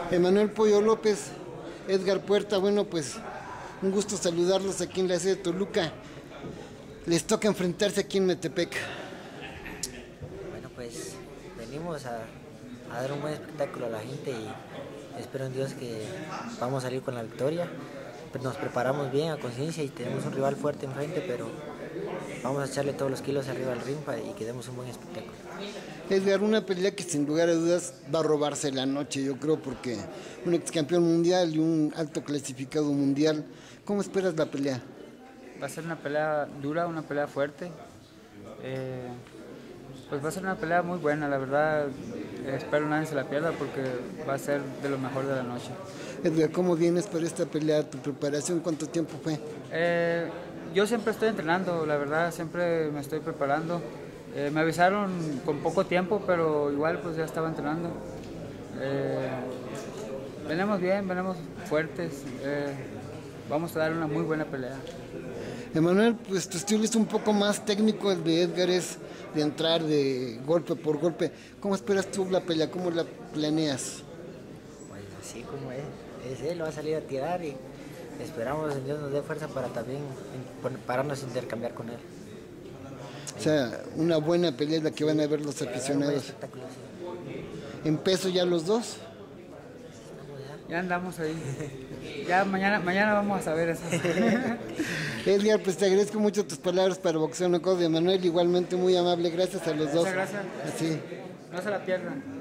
Emanuel Pollo López, Edgar Puerta, bueno pues un gusto saludarlos aquí en la sede de Toluca. Les toca enfrentarse aquí en Metepec. Bueno, pues venimos a dar un buen espectáculo a la gente y espero en Dios que vamos a salir con la victoria. Nos preparamos bien a conciencia y tenemos un rival fuerte enfrente, pero vamos a echarle todos los kilos arriba al ring y que demos un buen espectáculo. Edgar, una pelea que sin lugar a dudas va a robarse la noche, yo creo, porque un ex campeón mundial y un alto clasificado mundial. ¿Cómo esperas la pelea? Va a ser una pelea dura, una pelea fuerte. Pues va a ser una pelea muy buena, la verdad. Espero nadie se la pierda porque va a ser de lo mejor de la noche. Edgar, ¿cómo vienes para esta pelea? ¿Tu preparación cuánto tiempo fue? Yo siempre estoy entrenando, la verdad, siempre me estoy preparando. Me avisaron con poco tiempo, pero igual pues ya estaba entrenando. Venimos bien, venimos fuertes. Vamos a dar una muy buena pelea. Emanuel, pues tu estilo es un poco más técnico, el de Edgar es de entrar de golpe por golpe. ¿Cómo esperas tú la pelea? ¿Cómo la planeas? Pues así como es él, va a salir a tirar y esperamos que Dios nos dé fuerza para también pararnos a intercambiar con él. O sea, una buena pelea es la que van a ver los aficionados. Sí. ¿En peso ya los dos? Ya andamos ahí. Ya mañana vamos a saber eso. Edgar, pues te agradezco mucho tus palabras para Boxeo No Code. Emanuel, igualmente muy amable. Gracias a los dos. Muchas gracias. Así. No se la pierdan.